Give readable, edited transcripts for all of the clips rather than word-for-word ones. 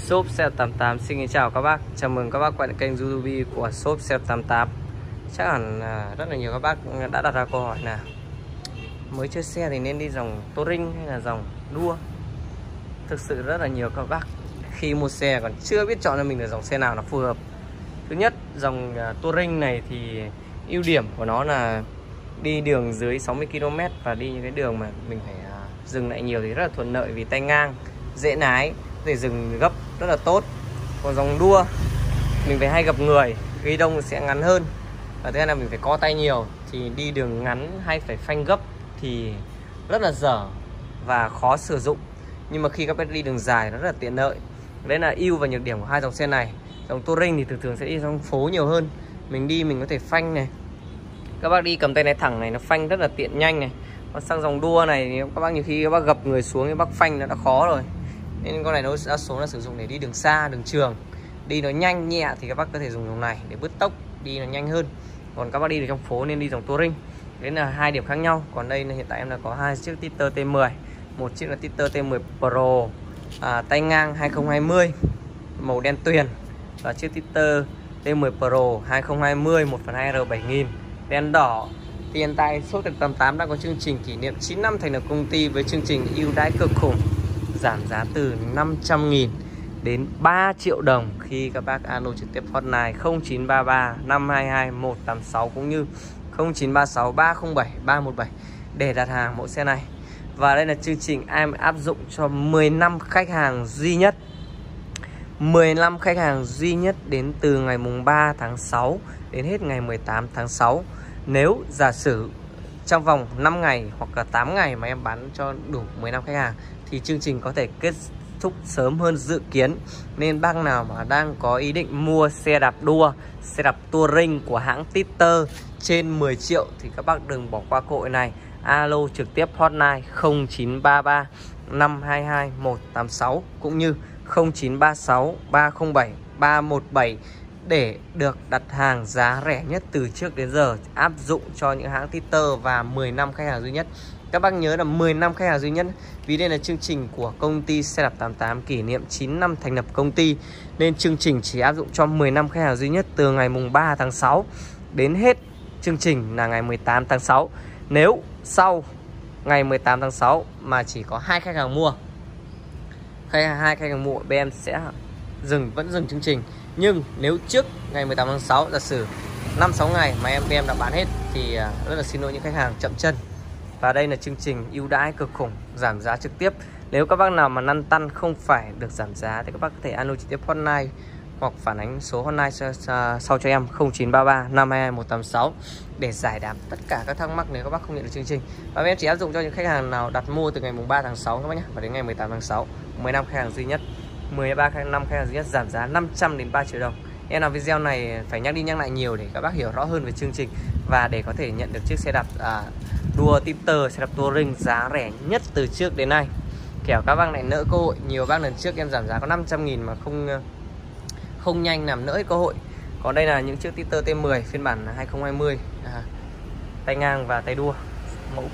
Shop Xe 88 xin kính chào các bác. Chào mừng các bác quay lại kênh YouTube của Shop Xe 88. Chắc hẳn rất là nhiều các bác đã đặt ra câu hỏi là mới chơi xe thì nên đi dòng Touring hay là dòng đua. Thực sự rất là nhiều các bác khi mua xe còn chưa biết chọn cho mình được dòng xe nào nó phù hợp. Thứ nhất, dòng Touring này thì ưu điểm của nó là đi đường dưới 60 km và đi những cái đường mà mình phải dừng lại nhiều thì rất là thuận lợi vì tay ngang, dễ lái, để dừng gấp rất là tốt. Còn dòng đua mình phải hay gặp người, ghi đông sẽ ngắn hơn, và thứ hai là mình phải co tay nhiều thì đi đường ngắn hay phải phanh gấp thì rất là dở và khó sử dụng. Nhưng mà khi các bác đi đường dài nó rất là tiện lợi. Đấy là ưu và nhược điểm của hai dòng xe này. Dòng Touring thì thường sẽ đi trong phố nhiều hơn, mình đi mình có thể phanh này, các bác đi cầm tay lái thẳng này nó phanh rất là tiện nhanh này. Còn sang dòng đua này các bác nhiều khi các bác gập người xuống các bác phanh nó đã khó rồi, nên con này nó đa số là sử dụng để đi đường xa, đường trường, đi nó nhanh nhẹ thì các bác có thể dùng dòng này để bứt tốc đi nó nhanh hơn. Còn các bác đi được trong phố nên đi dòng Touring. Đấy là hai điểm khác nhau. Còn đây là hiện tại em là có hai chiếc Titer T10, một chiếc là Titer T10 Pro tay ngang 2020 màu đen tuyền, và chiếc Titer T10 Pro 2020 1.2 R7000 đen đỏ. Thì hiện tại Shop 88 đang có chương trình kỷ niệm 9 năm thành lập công ty với chương trình ưu đãi cực khủng, giảm giá từ 500.000 đến 3 triệu đồng khi các bác alo trực tiếp hotline 0933 522 186 cũng như 0936 307 317 để đặt hàng mẫu xe này. Và đây là chương trình em áp dụng cho 10 năm khách hàng duy nhất. 15 khách hàng duy nhất đến từ ngày mùng 3 tháng 6 đến hết ngày 18 tháng 6. Nếu giả sử trong vòng 5 ngày hoặc là 8 ngày mà em bán cho đủ 15 khách hàng thì chương trình có thể kết thúc sớm hơn dự kiến. Nên bác nào mà đang có ý định mua xe đạp đua, xe đạp Touring của hãng Titer trên 10 triệu thì các bác đừng bỏ qua cơ hội này. Alo trực tiếp hotline 0933 522 186 cũng như 0936 307 317 để được đặt hàng giá rẻ nhất từ trước đến giờ, áp dụng cho những hãng Titer và 10 năm khách hàng duy nhất. Các bác nhớ là 10 năm khách hàng duy nhất, vì đây là chương trình của công ty Xe đạp 88 kỷ niệm 9 năm thành lập công ty, nên chương trình chỉ áp dụng cho 10 năm khách hàng duy nhất từ ngày mùng 3 tháng 6 đến hết chương trình là ngày 18 tháng 6. Nếu sau ngày 18 tháng 6 mà chỉ có 2 khách hàng mua, hai khách hàng mua, bên em sẽ vẫn dừng chương trình. Nhưng nếu trước ngày 18 tháng 6 giả sử 5-6 ngày mà em đã bán hết thì rất là xin lỗi những khách hàng chậm chân. Và đây là chương trình ưu đãi cực khủng, giảm giá trực tiếp. Nếu các bác nào mà lăn tăn không phải được giảm giá thì các bác có thể alo trực tiếp hotline hoặc phản ánh số hotline sau cho em 0933 522 186 để giải đáp tất cả các thắc mắc nếu các bác không nhận được chương trình. Và em chỉ áp dụng cho những khách hàng nào đặt mua từ ngày mùng 3 tháng 6 các bác nhé, và đến ngày 18 tháng 6, 15 khách hàng duy nhất, 13 năm khách hàng duy nhất, giảm giá 500 đến 3 triệu đồng. Em làm video này phải nhắc đi nhắc lại nhiều để các bác hiểu rõ hơn về chương trình và để có thể nhận được chiếc xe đạp đua Titer, xe đạp Touring giá rẻ nhất từ trước đến nay. Kẻo các bác lại nỡ cơ hội. Nhiều bác lần trước em giảm giá có 500.000 mà không nhanh làm nỡ cơ hội. Còn đây là những chiếc Titer T10 phiên bản 2020 tay ngang và tay đua, mẫu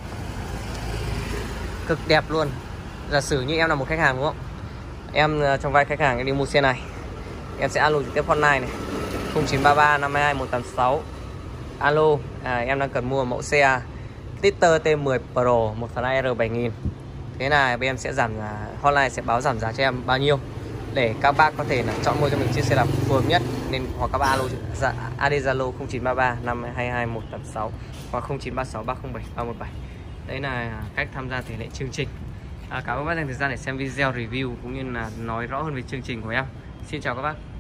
cực đẹp luôn. Giả sử như em là một khách hàng đúng không, em trong vai khách hàng em đi mua xe này, em sẽ alo trực tiếp hotline này 0933 522 186. Alo, em đang cần mua mẫu xe Titer T10 Pro 1.2 R7000. Thế là bên em sẽ giảm giá, hotline sẽ báo giảm giá cho em bao nhiêu để các bác có thể là chọn mua cho mình chiếc xe đạp phù hợp nhất. Nên hoặc các bác alo AD Zalo 0933 522 186 hoặc 0936 307 317. Đấy là cách tham gia thể lệ chương trình. Cảm ơn các bác dành thời gian để xem video review cũng như là nói rõ hơn về chương trình của em. Xin chào các bác.